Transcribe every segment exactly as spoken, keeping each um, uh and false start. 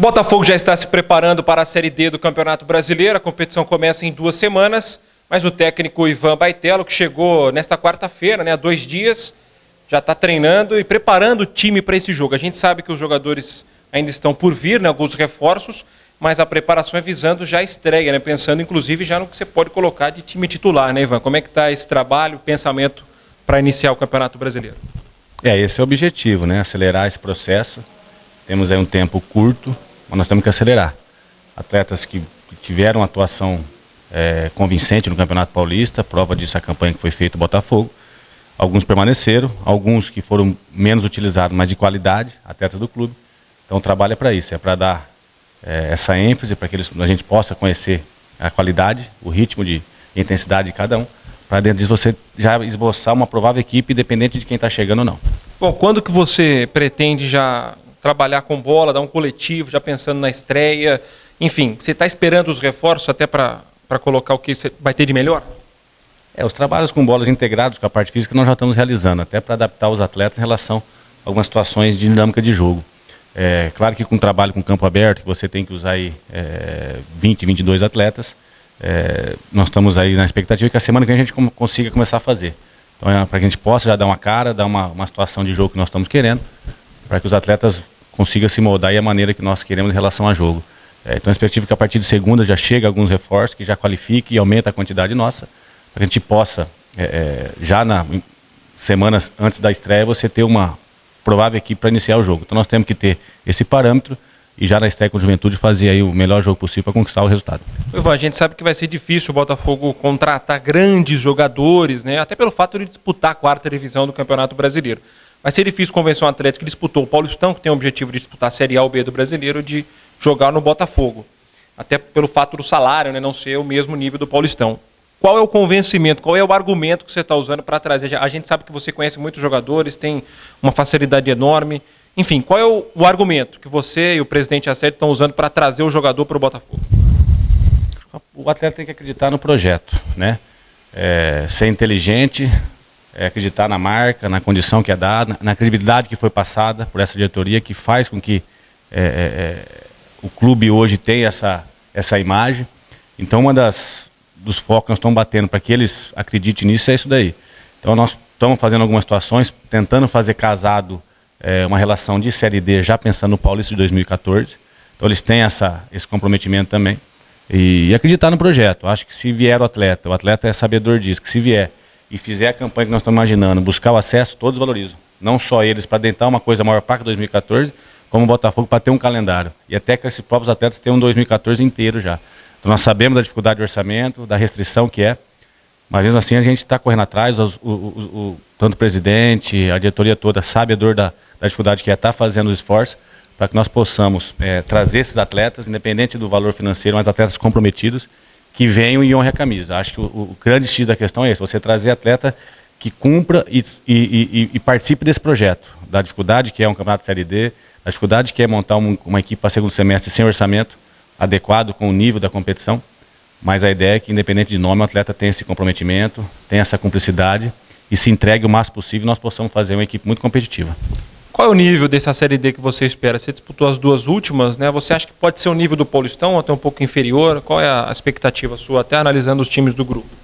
Botafogo já está se preparando para a Série D do Campeonato Brasileiro. A competição começa em duas semanas, mas o técnico Ivan Baitello, que chegou nesta quarta-feira, né, há dois dias, já está treinando e preparando o time para esse jogo. A gente sabe que os jogadores ainda estão por vir, né, alguns reforços, mas a preparação é visando já a estreia, né, pensando inclusive já no que você pode colocar de time titular, né, Ivan? Como é que está esse trabalho, pensamento para iniciar o Campeonato Brasileiro? É, esse é o objetivo, né? Acelerar esse processo. Temos aí um tempo curto, mas nós temos que acelerar. Atletas que tiveram atuação é, convincente no Campeonato Paulista, prova disso a campanha que foi feita no Botafogo. Alguns permaneceram, alguns que foram menos utilizados, mas de qualidade, atletas do clube. Então o trabalho é para isso, é para dar é, essa ênfase, para que eles, a gente possa conhecer a qualidade, o ritmo de intensidade de cada um, para dentro disso você já esboçar uma provável equipe, independente de quem está chegando ou não. Bom, quando que você pretende já trabalhar com bola, dar um coletivo, já pensando na estreia? Enfim, você está esperando os reforços até para colocar o que você vai ter de melhor? É, os trabalhos com bolas integrados com a parte física nós já estamos realizando, até para adaptar os atletas em relação a algumas situações de dinâmica de jogo. É, claro que com trabalho com campo aberto, que você tem que usar aí é, vinte, vinte e dois atletas, é, nós estamos aí na expectativa que a semana que a gente consiga começar a fazer. Então é para que a gente possa já dar uma cara, dar uma, uma situação de jogo que nós estamos querendo, para que os atletas consigam se moldar e a maneira que nós queremos em relação a jogo. É, então a expectativa é que a partir de segunda já chega alguns reforços, que já qualifique e aumenta a quantidade nossa, para que a gente possa, é, é, já na semanas antes da estreia, você ter uma provável equipe para iniciar o jogo. Então nós temos que ter esse parâmetro e já na estreia com a Juventude fazer aí o melhor jogo possível para conquistar o resultado. Ivan, a gente sabe que vai ser difícil o Botafogo contratar grandes jogadores, né? Até pelo fato de disputar a quarta divisão do Campeonato Brasileiro. Vai ser difícil convencer um atleta que disputou o Paulistão, que tem o objetivo de disputar a Série A ou B do Brasileiro, de jogar no Botafogo. Até pelo fato do salário, né, não ser o mesmo nível do Paulistão. Qual é o convencimento, qual é o argumento que você está usando para trazer? A gente sabe que você conhece muitos jogadores, tem uma facilidade enorme. Enfim, qual é o, o argumento que você e o presidente Assédio estão usando para trazer o jogador para o Botafogo? O atleta tem que acreditar no projeto, né? É, ser inteligente, é, acreditar na marca, na condição que é dada, na credibilidade que foi passada por essa diretoria, que faz com que é, é, o clube hoje tenha essa, essa imagem. Então, uma das dos focos que nós estamos batendo para que eles acreditem nisso é isso daí. Então, nós estamos fazendo algumas situações, tentando fazer casado é, uma relação de Série D, já pensando no Paulista de dois mil e quatorze. Então, eles têm essa, esse comprometimento também. E, e acreditar no projeto. Acho que se vier o atleta, o atleta é sabedor disso, que se vier e fizer a campanha que nós estamos imaginando, buscar o acesso, todos valorizam. Não só eles para tentar uma coisa maior para dois mil e quatorze, como o Botafogo para ter um calendário. E até que esses próprios atletas tenham um dois mil e quatorze inteiro já. Então nós sabemos da dificuldade de orçamento, da restrição que é, mas mesmo assim a gente está correndo atrás, os, o, o, o, tanto o presidente, a diretoria toda, sabedor da, da dificuldade que é estar tá fazendo os esforços, para que nós possamos é, trazer esses atletas, independente do valor financeiro, mas atletas comprometidos, que venham e honrem a camisa. Acho que o, o grande X da questão é esse, você trazer atleta que cumpra e, e, e, e participe desse projeto, da dificuldade que é um campeonato de Série D, da dificuldade que é montar um, uma equipe para segundo semestre sem orçamento adequado com o nível da competição, mas a ideia é que, independente de nome, o atleta tenha esse comprometimento, tenha essa cumplicidade e se entregue o máximo possível e nós possamos fazer uma equipe muito competitiva. Qual é o nível dessa Série D que você espera? Você disputou as duas últimas, né? Você acha que pode ser o nível do Paulistão ou até um pouco inferior? Qual é a expectativa sua, até analisando os times do grupo?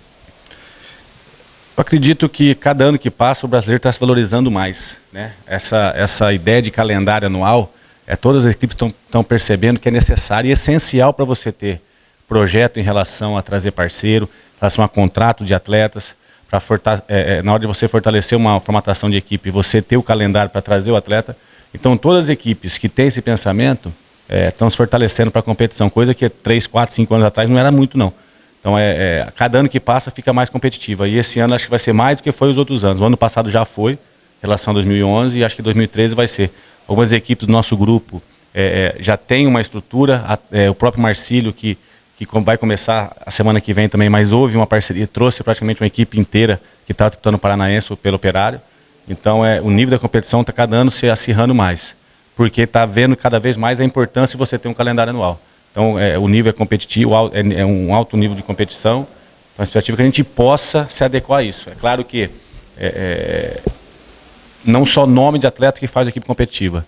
Eu acredito que cada ano que passa o brasileiro está se valorizando mais, né? Essa, essa ideia de calendário anual, é, todas as equipes estão percebendo que é necessário e essencial para você ter projeto em relação a trazer parceiro, em relação a contrato de atletas, para é, é, na hora de você fortalecer uma formatação de equipe, você ter o calendário para trazer o atleta. Então todas as equipes que têm esse pensamento estão é, se fortalecendo para a competição, coisa que três, quatro, cinco anos atrás não era muito não. Então é, é, cada ano que passa fica mais competitiva e esse ano acho que vai ser mais do que foi os outros anos. O ano passado já foi, em relação a dois mil e onze, e acho que dois mil e treze vai ser. Algumas equipes do nosso grupo é, é, já tem uma estrutura, a, é, o próprio Marcílio que que vai começar a semana que vem também, mas houve uma parceria, trouxe praticamente uma equipe inteira que está disputando o Paranaense pelo Operário. Então é, o nível da competição está cada ano se acirrando mais, porque está vendo cada vez mais a importância de você ter um calendário anual. Então é, o nível é competitivo, é, é um alto nível de competição, então a expectativa é que a gente possa se adequar a isso. É claro que é, é, não só nome de atleta que faz a equipe competitiva,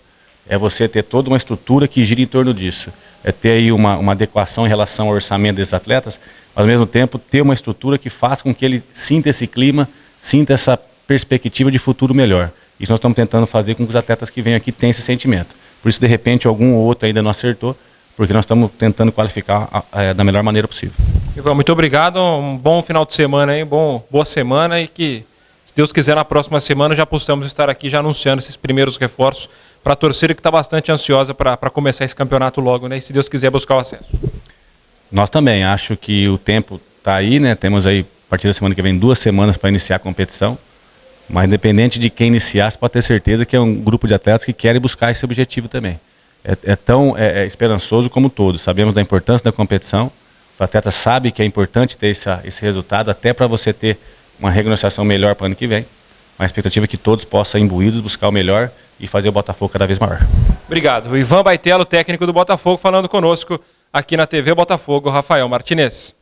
é você ter toda uma estrutura que gira em torno disso. É ter aí uma, uma adequação em relação ao orçamento desses atletas, mas ao mesmo tempo ter uma estrutura que faça com que ele sinta esse clima, sinta essa perspectiva de futuro melhor. Isso nós estamos tentando fazer com que os atletas que vêm aqui tenham esse sentimento. Por isso, de repente, algum ou outro ainda não acertou, porque nós estamos tentando qualificar a, a, da melhor maneira possível. Ivan, muito obrigado, um bom final de semana aí, bom, boa semana e que, se Deus quiser, na próxima semana já possamos estar aqui já anunciando esses primeiros reforços para a torcida que está bastante ansiosa para começar esse campeonato logo, né? E se Deus quiser buscar o acesso. Nós também, acho que o tempo está aí, né? Temos aí, a partir da semana que vem, duas semanas para iniciar a competição. Mas independente de quem iniciar, você pode ter certeza que é um grupo de atletas que querem buscar esse objetivo também. É, é tão é, é esperançoso como todos. Sabemos da importância da competição. O atleta sabe que é importante ter esse, esse resultado, até para você ter uma renegociação melhor para o ano que vem. A expectativa é que todos possam, imbuídos, buscar o melhor e fazer o Botafogo cada vez maior. Obrigado. O Ivan Baitello, técnico do Botafogo, falando conosco aqui na T V Botafogo, Rafael Martinez.